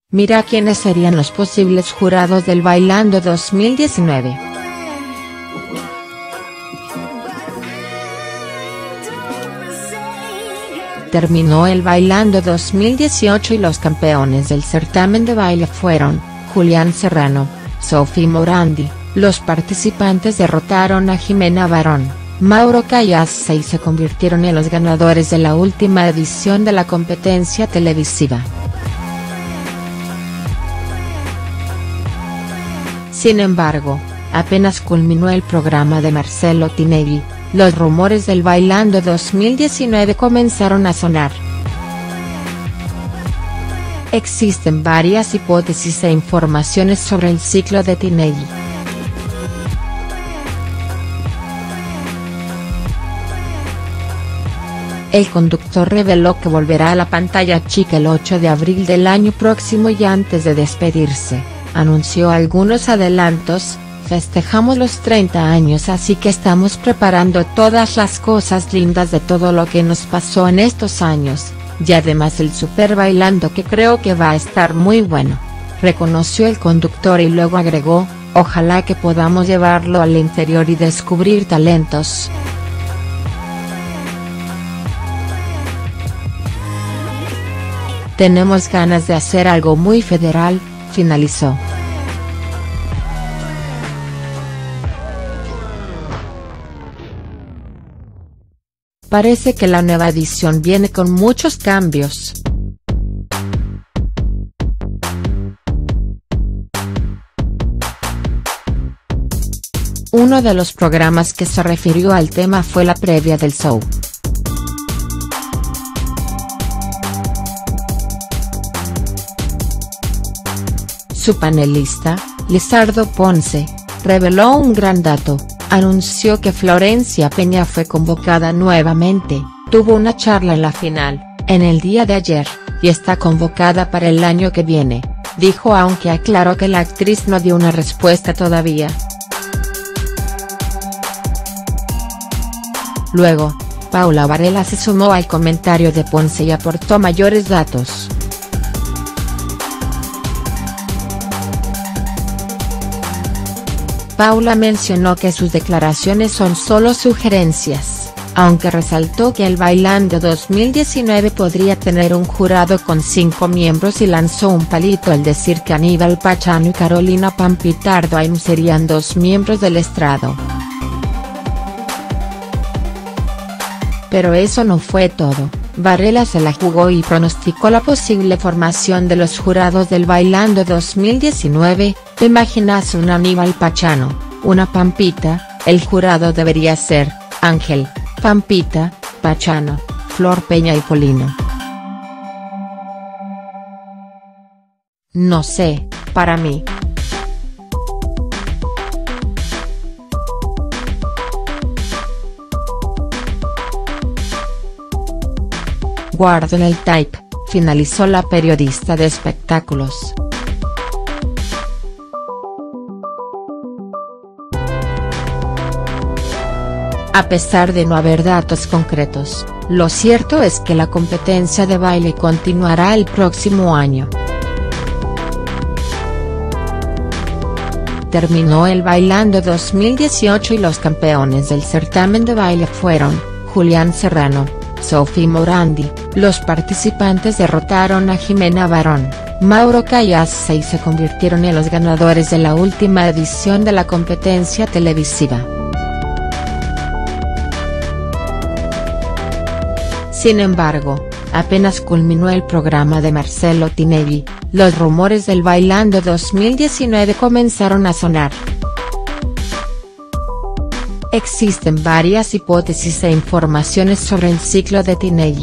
Mira quiénes serían los posibles jurados del Bailando 2019. Terminó el Bailando 2018 y los campeones del certamen de baile fueron, Julián Serrano, Sophie Morandi. Los participantes derrotaron a Jimena Barón, Mauro Cayazza y se convirtieron en los ganadores de la última edición de la competencia televisiva. Sin embargo, apenas culminó el programa de Marcelo Tinelli, los rumores del Bailando 2019 comenzaron a sonar. Existen varias hipótesis e informaciones sobre el ciclo de Tinelli. El conductor reveló que volverá a la pantalla chica el 8 de abril del año próximo y antes de despedirse, anunció algunos adelantos: festejamos los 30 años así que estamos preparando todas las cosas lindas de todo lo que nos pasó en estos años, y además el super bailando que creo que va a estar muy bueno, reconoció el conductor y luego agregó, ojalá que podamos llevarlo al interior y descubrir talentos. Tenemos ganas de hacer algo muy federal, finalizó. Parece que la nueva edición viene con muchos cambios. Uno de los programas que se refirió al tema fue la previa del show. Su panelista, Lizardo Ponce, reveló un gran dato: anunció que Florencia Peña fue convocada nuevamente, tuvo una charla en la final, en el día de ayer, y está convocada para el año que viene, dijo, aunque aclaró que la actriz no dio una respuesta todavía. Luego, Paula Varela se sumó al comentario de Ponce y aportó mayores datos. Paula mencionó que sus declaraciones son solo sugerencias, aunque resaltó que el Bailando 2019 podría tener un jurado con 5 miembros y lanzó un palito al decir que Aníbal Pachano y Carolina Pampitardo serían 2 miembros del estrado. Pero eso no fue todo. Varela se la jugó y pronosticó la posible formación de los jurados del Bailando 2019. ¿Te imaginas un Aníbal Pachano, una Pampita? El jurado debería ser, Ángel, Pampita, Pachano, Flor Peña y Polino. No sé, para mí. Guarden el tape, finalizó la periodista de espectáculos. A pesar de no haber datos concretos, lo cierto es que la competencia de baile continuará el próximo año. Terminó el Bailando 2018 y los campeones del certamen de baile fueron, Julián Serrano, Sophie Morandi. Los participantes derrotaron a Jimena Barón, Mauro Cayazza y se convirtieron en los ganadores de la última edición de la competencia televisiva. Sin embargo, apenas culminó el programa de Marcelo Tinelli, los rumores del Bailando 2019 comenzaron a sonar. Existen varias hipótesis e informaciones sobre el ciclo de Tinelli.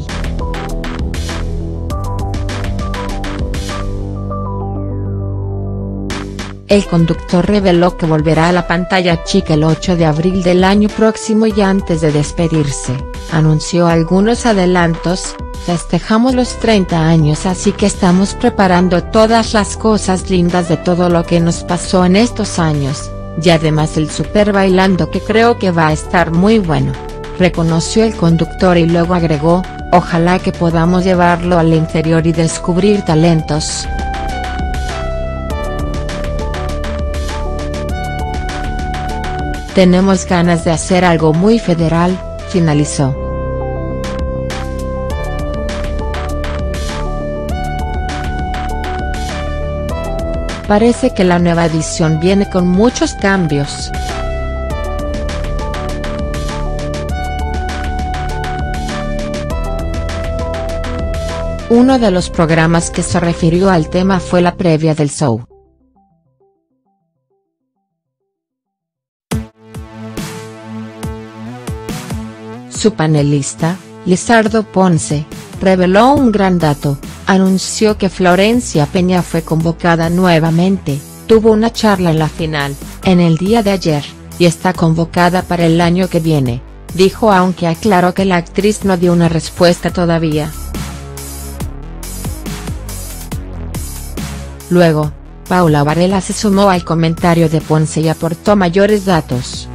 El conductor reveló que volverá a la pantalla chica el 8 de abril del año próximo y antes de despedirse, anunció algunos adelantos: festejamos los 30 años así que estamos preparando todas las cosas lindas de todo lo que nos pasó en estos años, y además el super bailando que creo que va a estar muy bueno, reconoció el conductor y luego agregó, ojalá que podamos llevarlo al interior y descubrir talentos. Tenemos ganas de hacer algo muy federal, finalizó. Parece que la nueva edición viene con muchos cambios. Uno de los programas que se refirió al tema fue la previa del show. Su panelista, Lizardo Ponce, reveló un gran dato, anunció que Florencia Peña fue convocada nuevamente, tuvo una charla en la final, en el día de ayer, y está convocada para el año que viene, dijo, aunque aclaró que la actriz no dio una respuesta todavía. Luego, Paula Varela se sumó al comentario de Ponce y aportó mayores datos.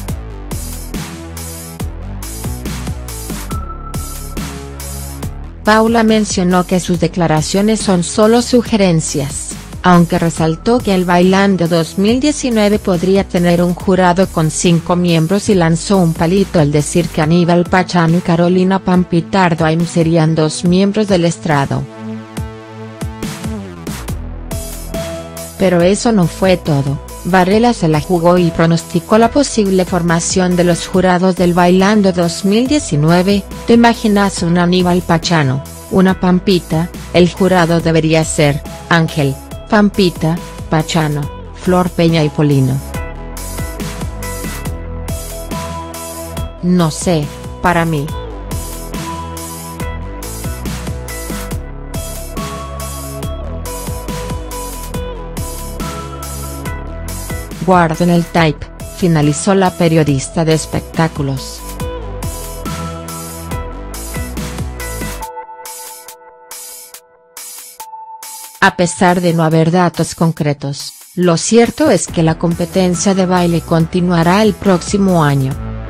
Paula mencionó que sus declaraciones son solo sugerencias, aunque resaltó que el Bailando 2019 podría tener un jurado con 5 miembros y lanzó un palito al decir que Aníbal Pachano y Carolina Pampita serían 2 miembros del estrado. Pero eso no fue todo, Varela se la jugó y pronosticó la posible formación de los jurados del Bailando 2019, ¿te imaginas un Aníbal Pachano, una Pampita? El jurado debería ser, Ángel, Pampita, Pachano, Flor Peña y Polino. No sé, para mí. Guarden el tape, finalizó la periodista de espectáculos. A pesar de no haber datos concretos, lo cierto es que la competencia de baile continuará el próximo año.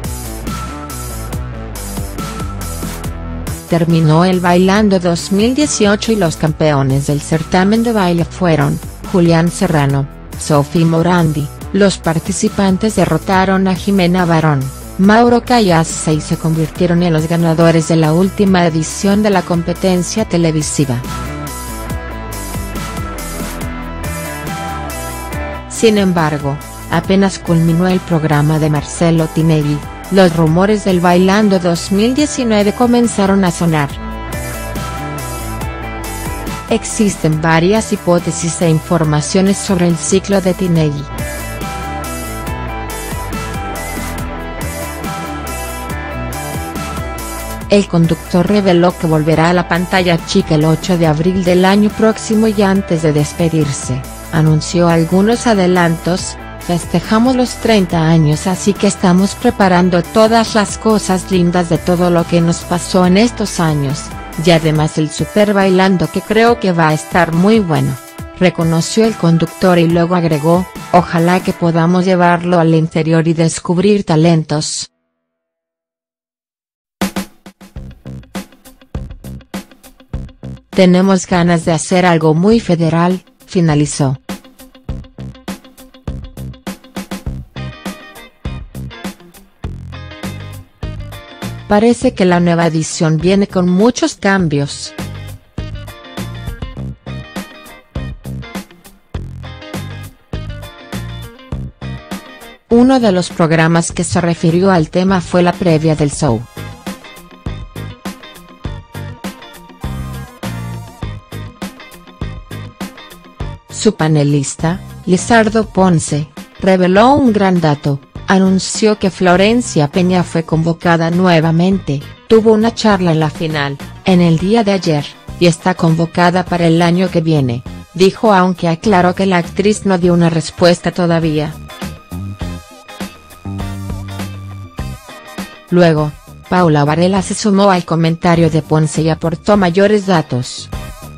Terminó el Bailando 2018 y los campeones del certamen de baile fueron, Julián Serrano, Sophie Morandi. Los participantes derrotaron a Jimena Barón, Mauro Cayazza y se convirtieron en los ganadores de la última edición de la competencia televisiva. Sin embargo, apenas culminó el programa de Marcelo Tinelli, los rumores del Bailando 2019 comenzaron a sonar. Existen varias hipótesis e informaciones sobre el ciclo de Tinelli. El conductor reveló que volverá a la pantalla chica el 8 de abril del año próximo y antes de despedirse, anunció algunos adelantos: festejamos los 30 años así que estamos preparando todas las cosas lindas de todo lo que nos pasó en estos años, y además el Super Bailando que creo que va a estar muy bueno, reconoció el conductor y luego agregó, ojalá que podamos llevarlo al interior y descubrir talentos. Tenemos ganas de hacer algo muy federal, finalizó. Parece que la nueva edición viene con muchos cambios. Uno de los programas que se refirió al tema fue la previa del show. Su panelista, Lizardo Ponce, reveló un gran dato, anunció que Florencia Peña fue convocada nuevamente, tuvo una charla en la final, en el día de ayer, y está convocada para el año que viene, dijo, aunque aclaró que la actriz no dio una respuesta todavía. Luego, Paula Varela se sumó al comentario de Ponce y aportó mayores datos.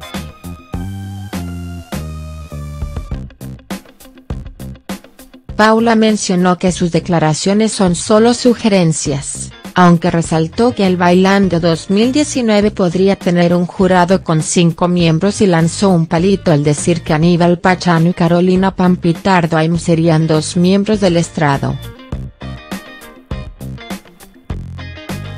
Paula mencionó que sus declaraciones son solo sugerencias, aunque resaltó que el Bailando 2019 podría tener un jurado con 5 miembros y lanzó un palito al decir que Aníbal Pachano y Carolina Pampita serían 2 miembros del estrado.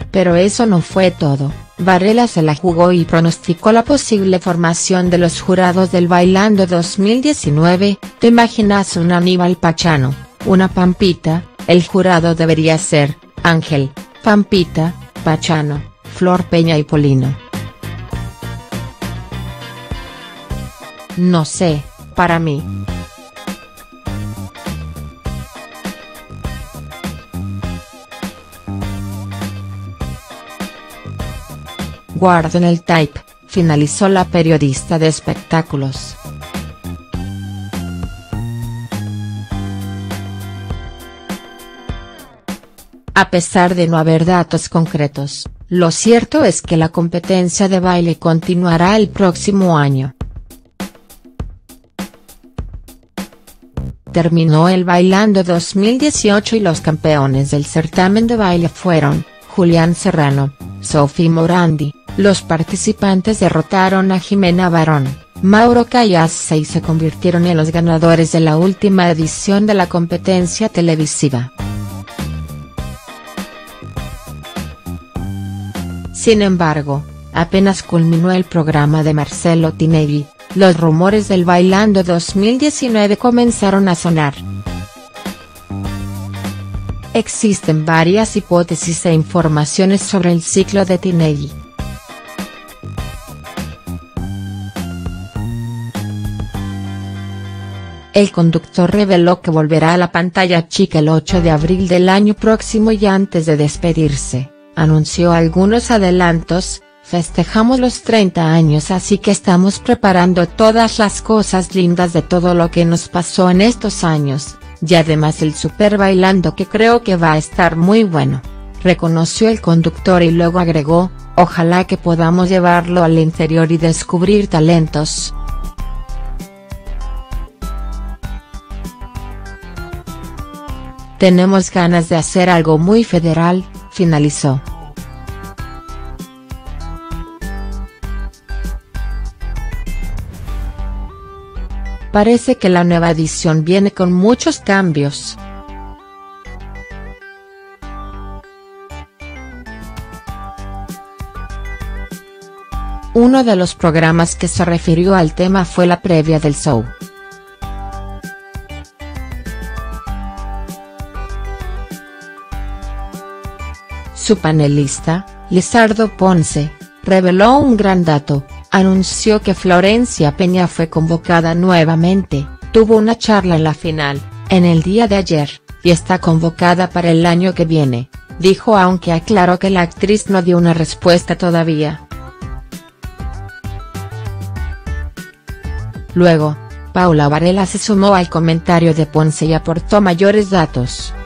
Pero eso no fue todo. Varela se la jugó y pronosticó la posible formación de los jurados del Bailando 2019. ¿Te imaginas un Aníbal Pachano, una Pampita? El jurado debería ser Ángel, Pampita, Pachano, Flor Peña y Polino. No sé, para mí. Guarden el tape, finalizó la periodista de espectáculos. A pesar de no haber datos concretos, lo cierto es que la competencia de baile continuará el próximo año. Terminó el Bailando 2018 y los campeones del certamen de baile fueron Julián Serrano, Sophie Morandi. Los participantes derrotaron a Jimena Barón, Mauro Callazza y se convirtieron en los ganadores de la última edición de la competencia televisiva. Sin embargo, apenas culminó el programa de Marcelo Tinelli, los rumores del Bailando 2019 comenzaron a sonar. Existen varias hipótesis e informaciones sobre el ciclo de Tinelli. El conductor reveló que volverá a la pantalla chica el 8 de abril del año próximo y antes de despedirse, anunció algunos adelantos: festejamos los 30 años así que estamos preparando todas las cosas lindas de todo lo que nos pasó en estos años, y además el Super Bailando que creo que va a estar muy bueno, reconoció el conductor y luego agregó, ojalá que podamos llevarlo al interior y descubrir talentos. Tenemos ganas de hacer algo muy federal, finalizó. Parece que la nueva edición viene con muchos cambios. Uno de los programas que se refirió al tema fue la previa del show. Su panelista, Lizardo Ponce, reveló un gran dato: anunció que Florencia Peña fue convocada nuevamente, tuvo una charla en la final, en el día de ayer, y está convocada para el año que viene, dijo, aunque aclaró que la actriz no dio una respuesta todavía. Luego, Paula Varela se sumó al comentario de Ponce y aportó mayores datos.